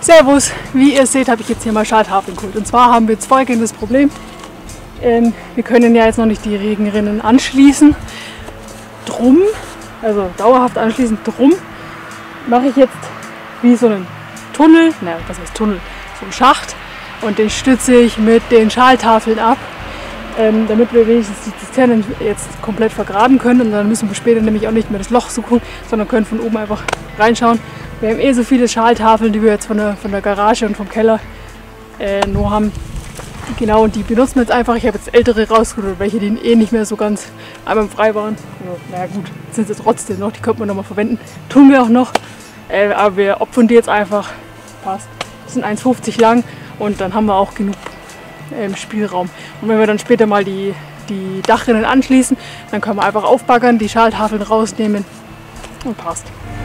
Servus, wie ihr seht, habe ich jetzt hier mal Schalttafeln geholt. Und zwar haben wir jetzt folgendes Problem. Wir können ja jetzt noch nicht die Regenrinnen anschließen. Drum, also dauerhaft anschließen, drum mache ich jetzt wie so einen Tunnel, was heißt Tunnel, so einen Schacht. Und den stütze ich mit den Schalttafeln ab, damit wir wenigstens die Zisternen jetzt komplett vergraben können. Und dann müssen wir später nämlich auch nicht mehr das Loch suchen, sondern können von oben einfach reinschauen. Wir haben so viele Schalttafeln, die wir jetzt von der Garage und vom Keller nur haben. Genau, und die benutzen wir jetzt einfach. Ich habe jetzt ältere rausgeholt, welche die nicht mehr so ganz einwandfrei waren. Naja gut, sind sie trotzdem noch, die könnte man noch mal verwenden. Tun wir auch noch, aber wir opfern die jetzt einfach. Passt. Die sind 1,50 lang und dann haben wir auch genug Spielraum. Und wenn wir dann später mal die Dachrinnen anschließen, dann können wir einfach aufbaggern, die Schalttafeln rausnehmen und passt.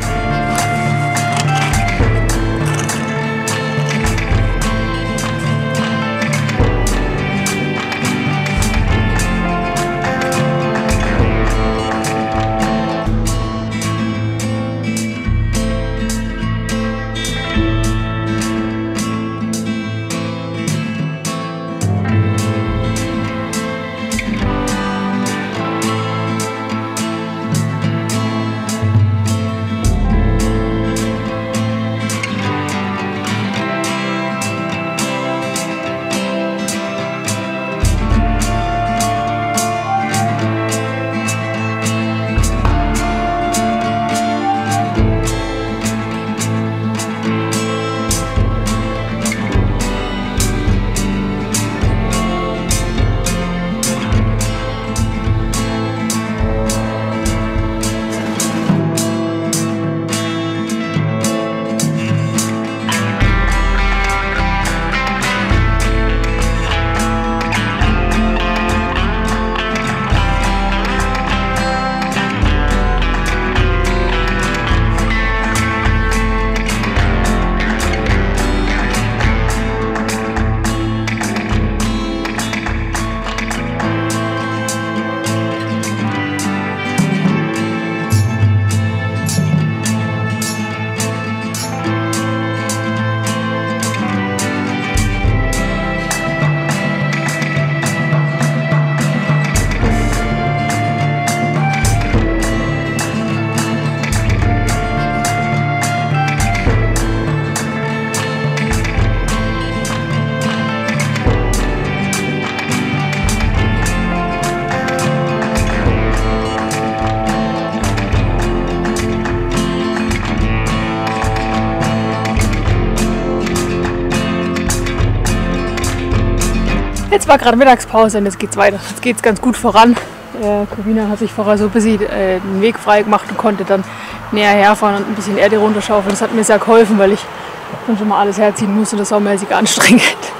Jetzt war gerade Mittagspause und jetzt geht's weiter. Jetzt geht's ganz gut voran. Corina hat sich vorher so ein bisschen den Weg frei gemacht und konnte dann näher herfahren und ein bisschen Erde runterschaufeln. Das hat mir sehr geholfen, weil ich dann schon mal alles herziehen muss und das war mäßig anstrengend.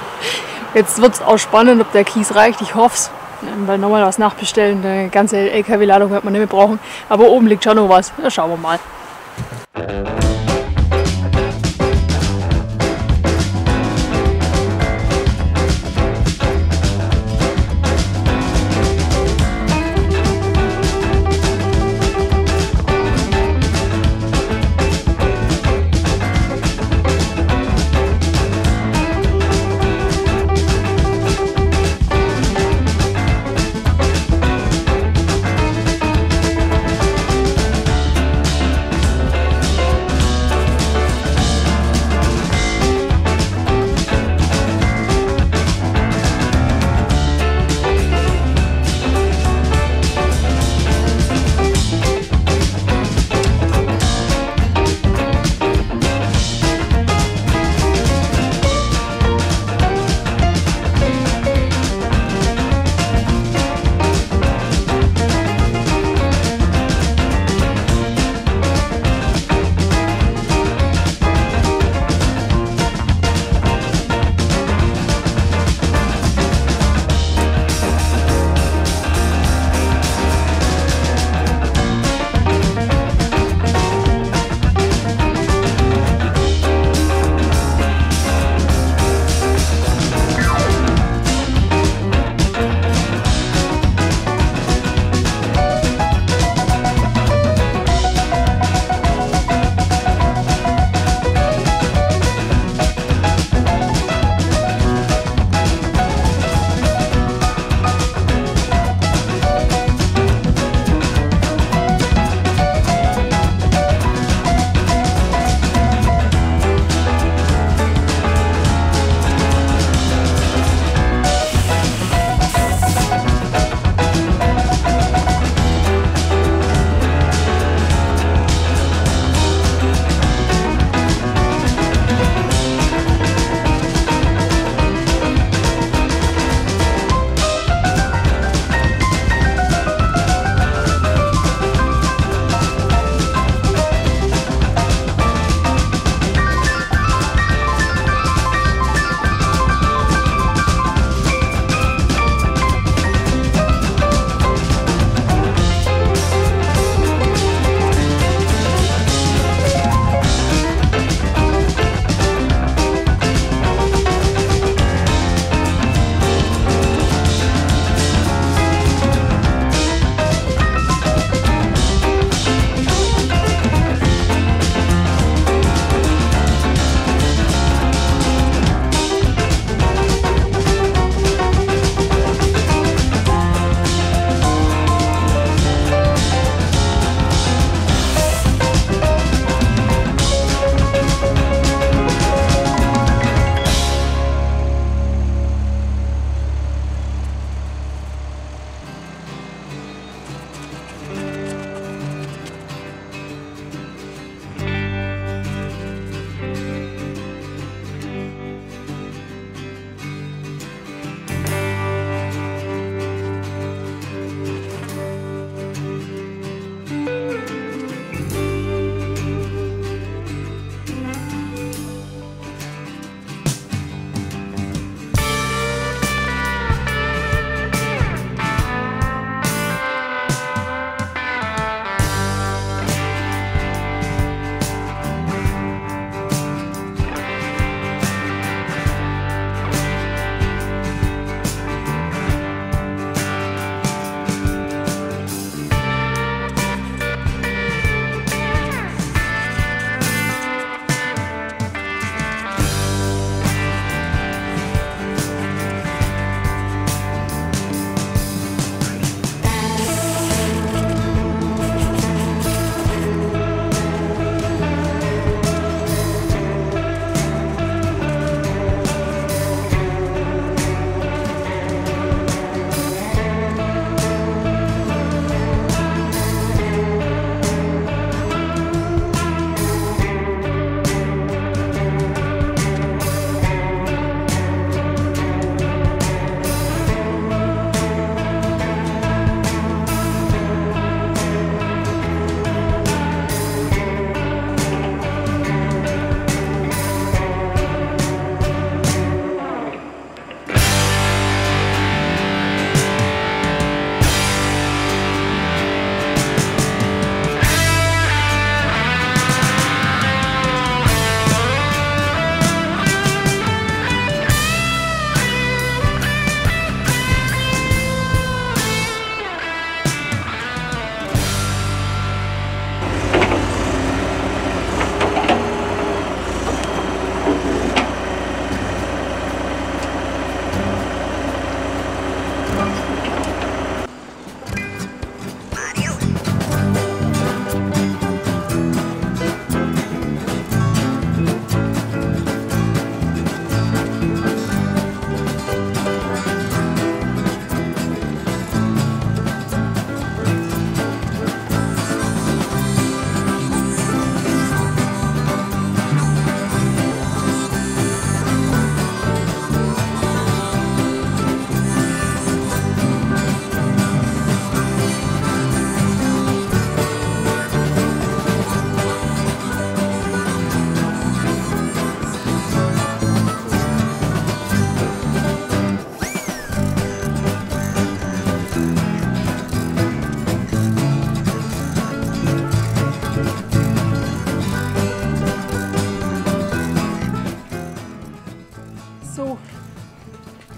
Jetzt wird es auch spannend, ob der Kies reicht. Ich hoffe es, weil nochmal was nachbestellen. Eine ganze LKW-Ladung wird man nicht mehr brauchen. Aber oben liegt schon noch was. Da schauen wir mal.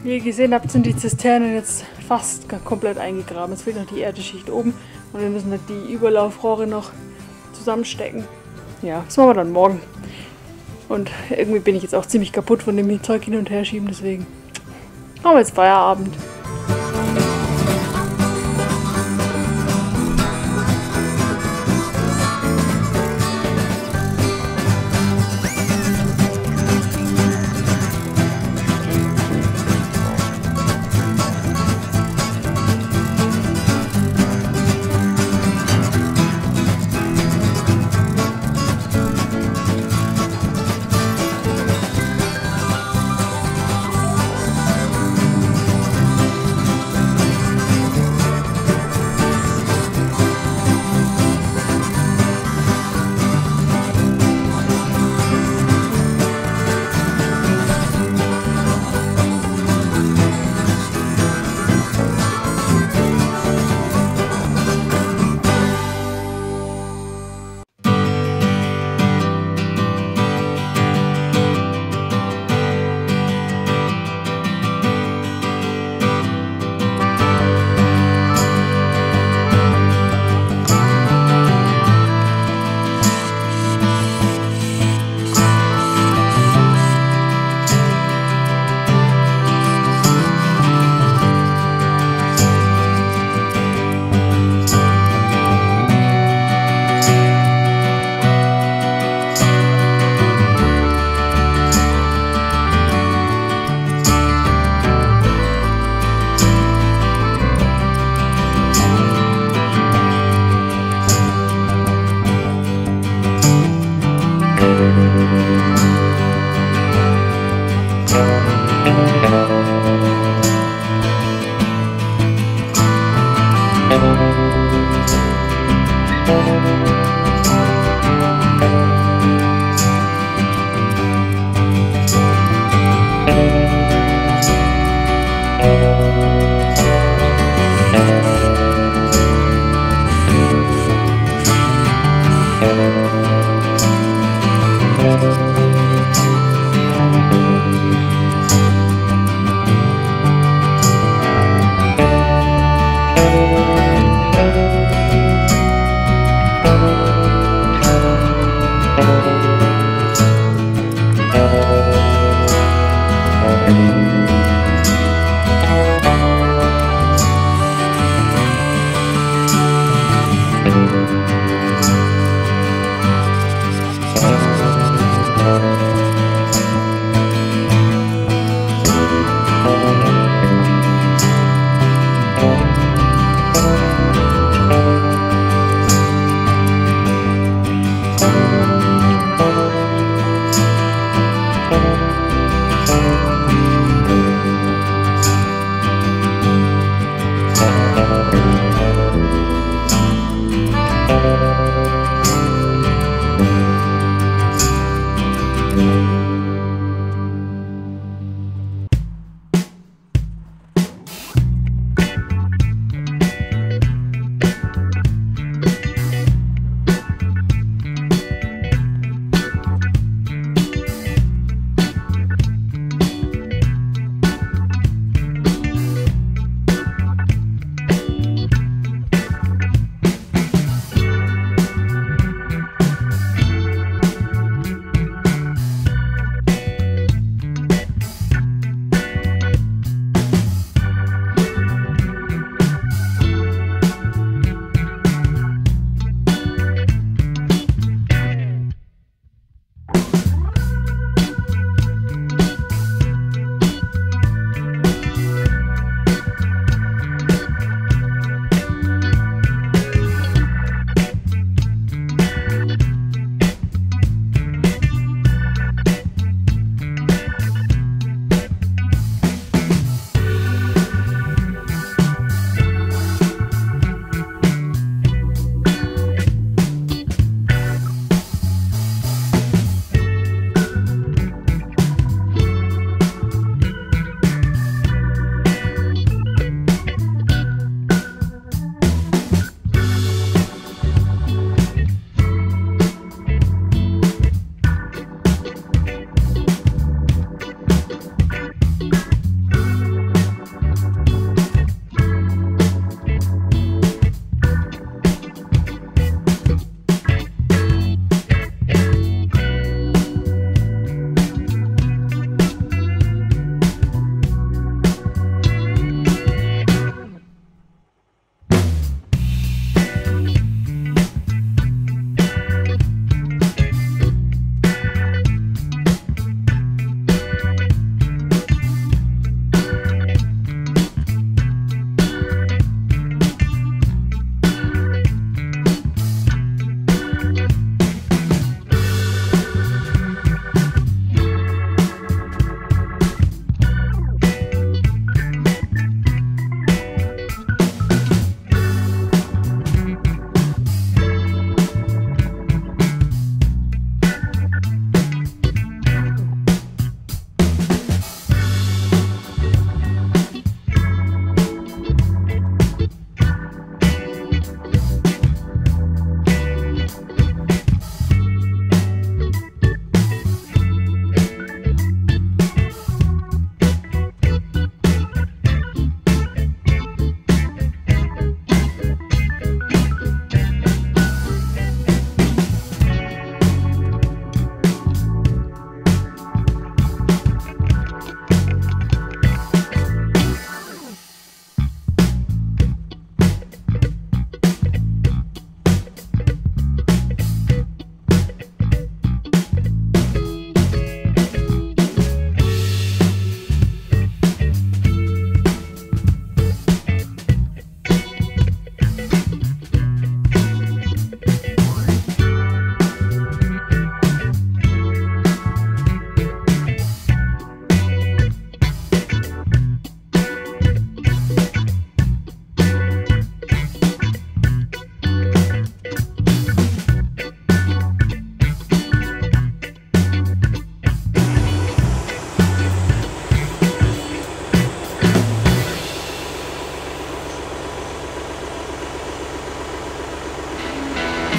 Wie ihr gesehen habt, sind die Zisternen jetzt fast komplett eingegraben. Es fehlt noch die Erdeschicht oben und wir müssen halt die Überlaufrohre noch zusammenstecken. Ja, das machen wir dann morgen. Und irgendwie bin ich jetzt auch ziemlich kaputt von dem Zeug hin und her schieben, deswegen machen wir jetzt Feierabend.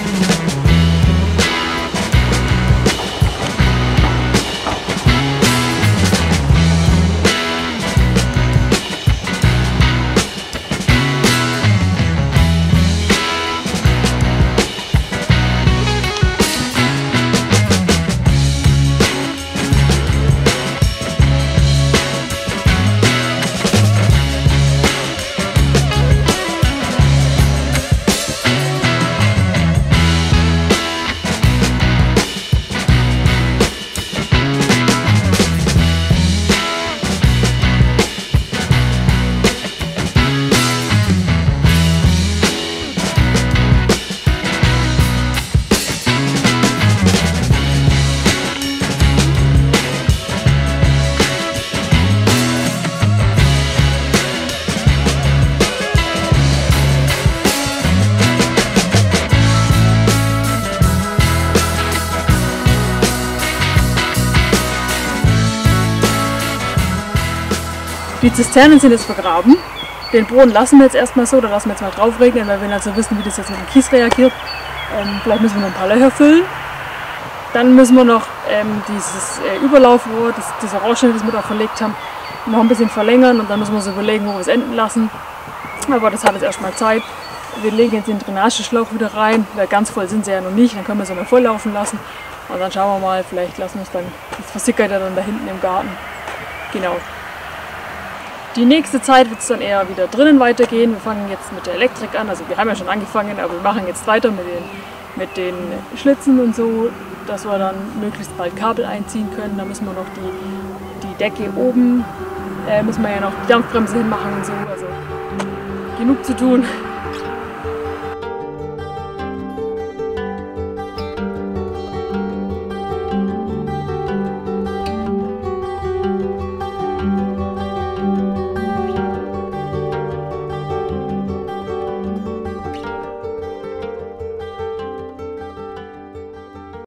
Die Zisternen sind jetzt vergraben. Den Boden lassen wir jetzt erstmal so, da lassen wir jetzt mal drauf regnen, weil wir also wissen, wie das jetzt mit dem Kies reagiert. Vielleicht müssen wir noch ein paar Löcher füllen. Dann müssen wir noch dieses Überlaufrohr, das Orange, das wir da verlegt haben, noch ein bisschen verlängern und dann müssen wir uns überlegen, wo wir es enden lassen. Aber das hat jetzt erstmal Zeit. Wir legen jetzt den Drainageschlauch wieder rein, weil ganz voll sind sie ja noch nicht, dann können wir es mal voll laufen lassen. Und dann schauen wir mal, vielleicht lassen wir es dann, das versickert ja dann da hinten im Garten. Genau. Die nächste Zeit wird es dann eher wieder drinnen weitergehen. Wir fangen jetzt mit der Elektrik an, also wir haben ja schon angefangen, aber wir machen jetzt weiter mit den Schlitzen und so, dass wir dann möglichst bald Kabel einziehen können. Da müssen wir noch die Decke oben, müssen wir ja noch die Dampfbremse hinmachen und so, also genug zu tun.